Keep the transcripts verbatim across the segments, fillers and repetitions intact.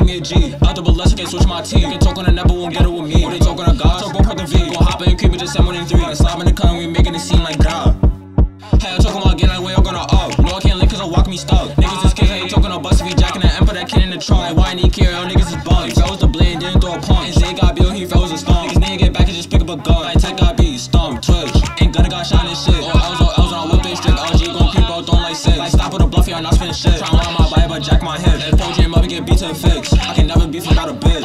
keep me a G. Out the less, I can't switch my team. They talk on the never won't get it with me. Or they talk on a God, so bro, put the V. Gon' hop in, creep it, just seven and three. And slap in the cut, and we making it seem like God. Hey, I'm talking about getting that way, I'm gonna up. No, I can't link cause I'm walking me stuck. Niggas is kids, I ain't talking about bust if he jacking that M, put that kid in the trunk. Like, why I need care, y'all niggas is bugs. That was the blade, didn't throw a punch. And Zay got bill, he froze a stomp. Niggas need to get back and just pick up a gun. Like, tech got beat, stomp, twitch. Ain't gonna got shot and shit. Or L's, or L's, and I whip they strict. L G gon' creep out, don't like six. Like, stop with a bluff, y'all not spinning shit. Try line my body, but jack my hip. If poetry and mother get beat to a fix. I can never beef without a bitch.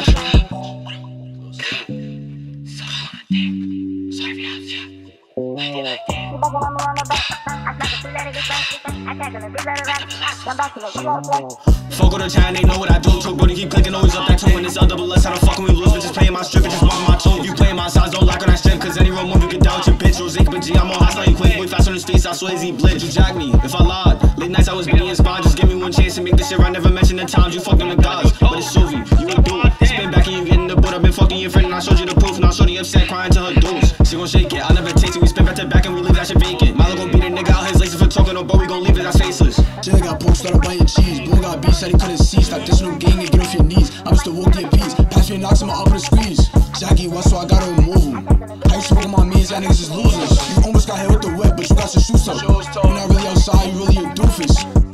Fuck with the chat, they know what I do. Choke booty, keep clicking, always up that two. When it's L double S, how the fuck we lose? Bitches playing my strip, and just walking my tune. You playing my size, don't lock on that strip, cause any real move you get down with your bitch. RoséEBK, I'm on hot, you quick. Boy, fast on his face, I swear he blitz. You jack me, if I lied. Late nights, I was being inspired. Just give me one chance to make this shit right. Never mention the times you fucked on the gods. But it's Suvi, you ain't do it. Spin back and you get in the boat. I've been fucking your friend, and I showed you the proof. Now shorty upset, crying to her dudes. She gon' shake it, I never taste it. We spin back to back and we leave that shit vacant. Mylo gon' beat a nigga out his laces for talking, no, but we gon' leave it as faceless. Jay got poked, started biting cheese. Boy got beat, said he couldn't see. Stop this no gang and get off your knees. I'm just a walk your piece. Pass me knocks him up with a squeeze. Jackie west, so I gotta remove him. How you smoking my means? That niggas is losers. You almost got hit with the whip, but you got your shoes up. You're not really outside, you really a doofus.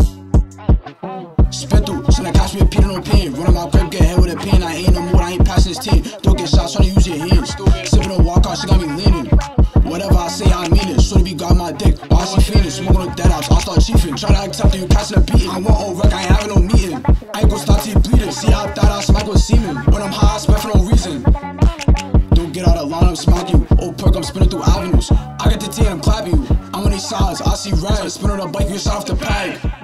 Spit through, so now catch me a pin no pain. Run my crib, get hit with a pin. I ain't no more, I ain't passing this team. Don't get shots, tryna use your hands. Sippin' a walk out, she got me leaning. Whatever I say, I mean it. Shorty be got my dick. Why she feeling? Smoking with dead outs, I start chiefing. Tryna accept it, you passing a beating. I want old wreck, I ain't having no meeting. I ain't gon' stop till you bleeding. See how I thought I smack with semen. When I'm high, I spit for no reason. Don't get out of line, I'm smack you. Old perk, I'm spinning through avenues. I get the T and I'm clapping you. I'm on these sides, I see red. Spin on a bike, you shot off the peg.